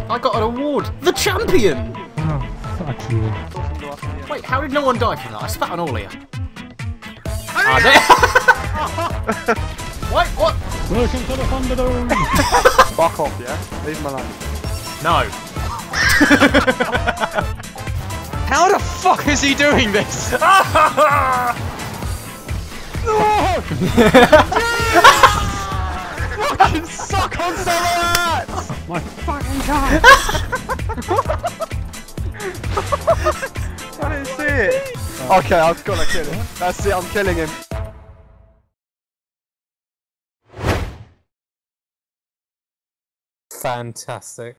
I got an award. The champion! Oh, fuck you. Wait, how did no one die from that? I spat on all of you. Wait, what? Welcome to the Thunderdome! Fuck off, yeah? Leave my alone. No. How the fuck is he doing this? Fucking suck on some of that! My fucking god! I didn't see it. Okay, I've got to kill him. That's it, I'm killing him. Fantastic.